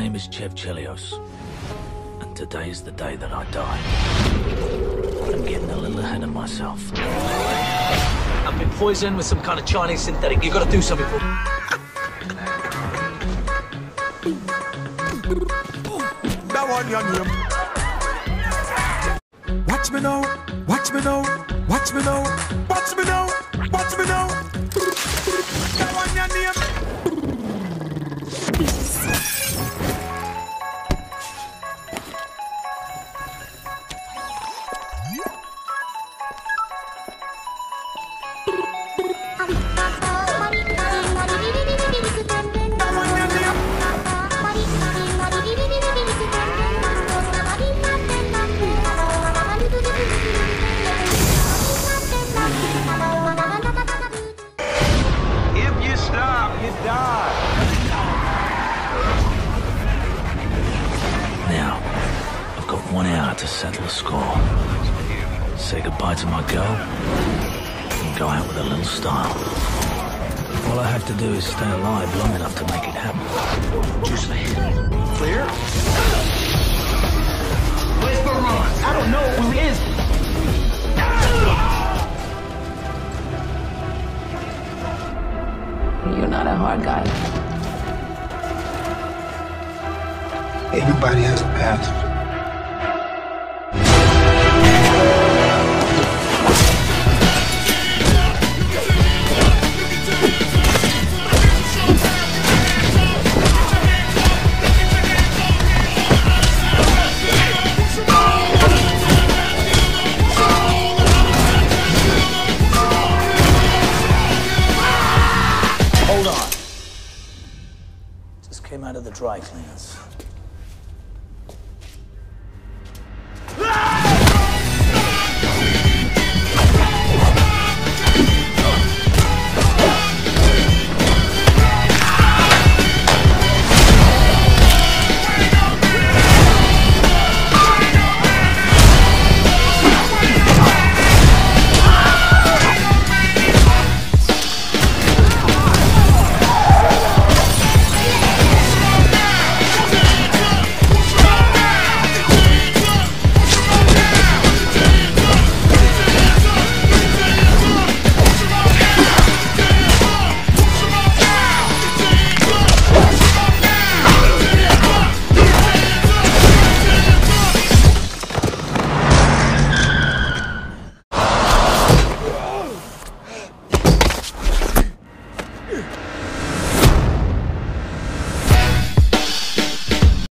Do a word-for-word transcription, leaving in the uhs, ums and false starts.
name is Chev Chelios, and today is the day that I die. I'm getting a little ahead of myself. I've been poisoned with some kind of Chinese synthetic. You've got to do something for me. That one your name. Watch me now, watch me now, watch me now, watch me now, watch me now. That one your name. Now, I've got one hour to settle the score. Say goodbye to my girl, and go out with a little style. All I have to do is stay alive long enough to make it happen. Juice me. Clear? Where's Baron? I don't know who he is. You're not a hard guy. Everybody has a past. Hold on. Just came out of the dry cleaners. Yeah.